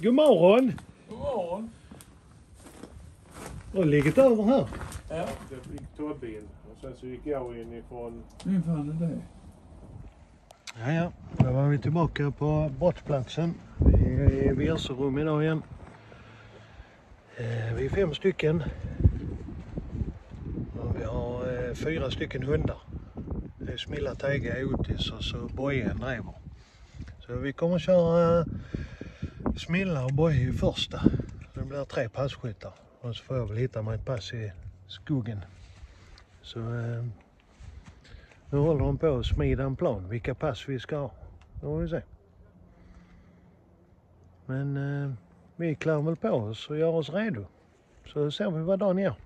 God morgon! God morgon! Och ligger över här. Ja. Det gick tågbil och sen så gick jag in ifrån... Min fan är det. Ja, då var vi tillbaka på brottsplatsen. Vi är i Virserum idag igen. Vi är 5 stycken. Och vi har 4 stycken hundar. Det är Smilla, Taiga, Otis och så Boje, en drever. Så vi kommer att köra Smilla och Boje i första. Så det blir 3 passkyttar. Och så får jag väl hitta mig ett pass i skogen. Så nu håller de på att smida en plan vilka pass vi ska ha. Då får vi se. Men vi klär väl på oss och gör oss redo. Så ser vi vad dagen gör.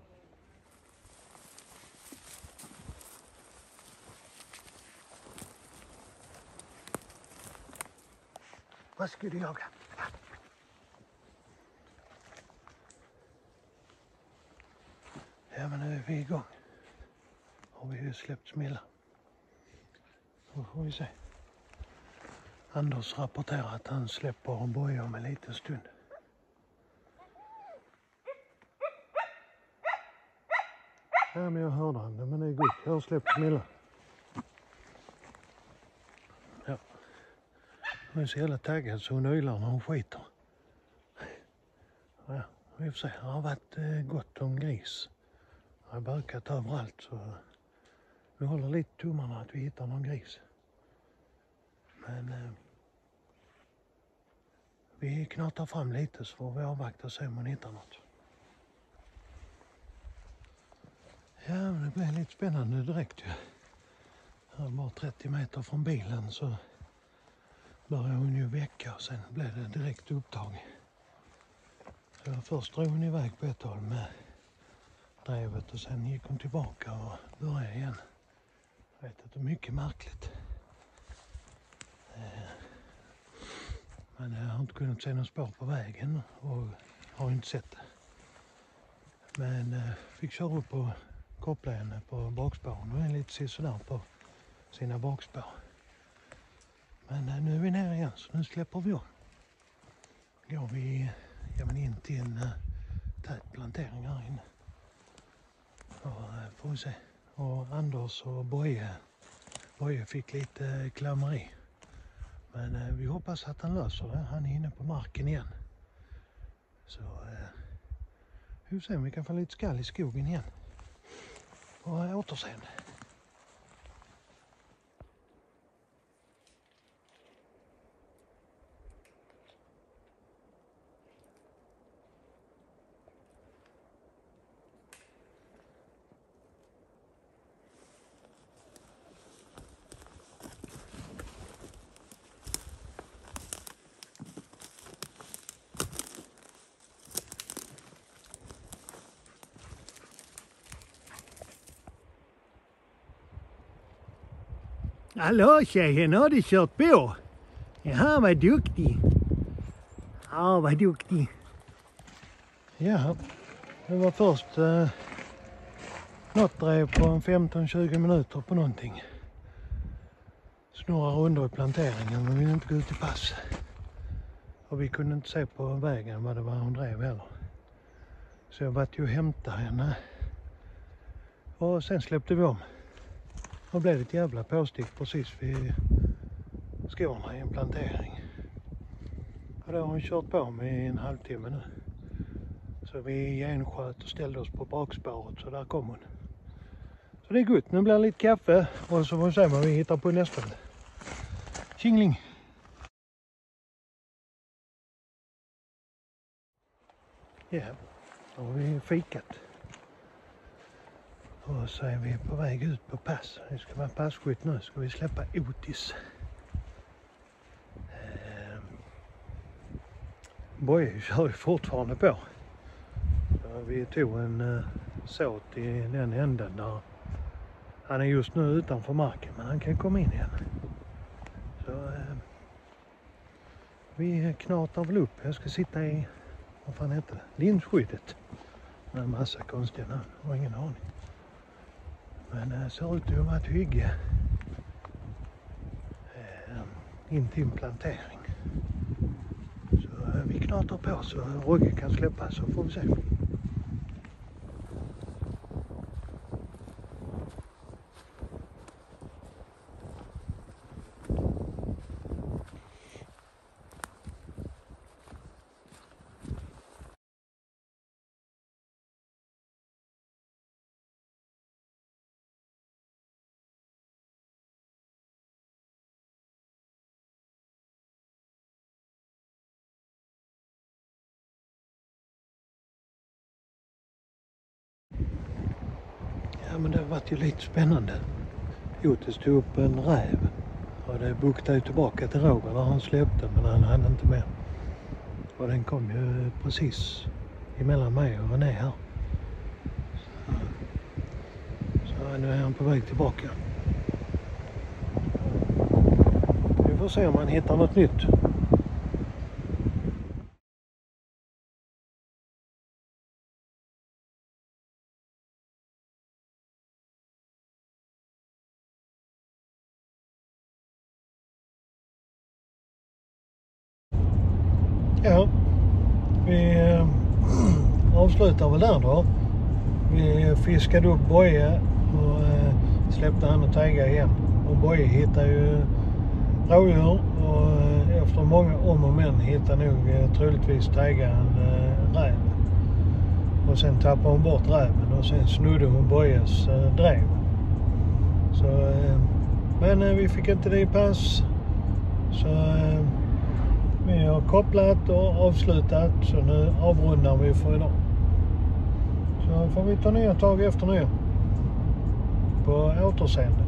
Vad ska du jaga? Ja, men nu är vi igång. Har vi ju släppt Smilla. Då får vi se. Anders rapporterar att han släpper en Boje om en liten stund. Ja, men jag hörde han. Men det är gott. Jag har släppt Smilla. Ja. Hon är så jävla taggad så hon ylar när hon skiter. Ja, vi får se. Det har varit gott om gris. Jag har barkat överallt så vi håller lite tummarna att vi hittar någon gris. Men vi knatar fram lite så får vi avvakta och se om man hittar något. Ja, men det blev lite spännande direkt ju. Här bara 30 meter från bilen så började hon ju väcka och sen blev det direkt upptag. Så först drog hon iväg på ett håll med drevet och sen gick hon tillbaka och började igen. Jag vet att det är mycket märkligt. Men jag har inte kunnat se någon spår på vägen och har inte sett det. Men fick köra upp och koppla henne på bakspåren och är lite sisådär på sina bakspår. Men nu är vi nere igen så nu släpper vi om. Går vi in till en tät plantering här inne. Och får vi se. Och Anders och Boje fick lite klammeri. Men vi hoppas att han löser det. Han är inne på marken igen. Så vi får se om vi kan få lite skall i skogen igen. Och återseende. Hallå tjejen, har du kört på? Jaha, vad duktig. Ja, vad duktig. Ja, det var först något drev på en 15-20 minuter på någonting. Snurrar rundor i planteringen men vi vill inte gå ut i pass. Och vi kunde inte se på vägen vad det var hon drev heller. Så jag var ju och hämtade henne. Och sen släppte vi om. Och blev ett jävla påstick precis vid skorna i en plantering. Och då har hon kört på med i en halvtimme nu. Så vi gensköt och ställde oss på bakspåret så där kom hon. Så det är gott, nu blir det lite kaffe och så får vi se vad vi hittar på nästa. Tjingling! Ja, då har vi fikat. Och så är vi på väg ut på pass. Det ska vara passkytt nu. Ska vi släppa Otis. Boje kör ju fortfarande på. Så vi tog en såt i den änden där han är just nu utanför marken. Men han kan komma in igen. Så vi knatar väl upp. Jag ska sitta i, vad fan heter det? Lindskyddet. Med en massa konstiga namn. Jag har ingen aning. Men det ser ut att vara ett hygge in till en plantering. Så snart är på så Rogge kan släppa, så får vi se. Ja, men det har varit ju lite spännande. Otis tog upp en räv och det buktade tillbaka till Roger när han släppte, men han hade inte med. Och den kom ju precis emellan mig och René här. Så nu är han på väg tillbaka. Vi får se om han hittar något nytt. Ja, vi avslutar väl där då. Vi fiskade upp Boje och släppte han och Taiga igen. Och Boje hittade ju rådjur och efter många om och men hittade nog troligtvis Taiga en räv. Och sen tappade hon bort räven och sen snodde hon Bojes drev. Så, men vi fick inte det i pass. Så vi har kopplat och avslutat, så nu avrundar vi för idag. Så får vi ta nya tag efter nu. På återseende.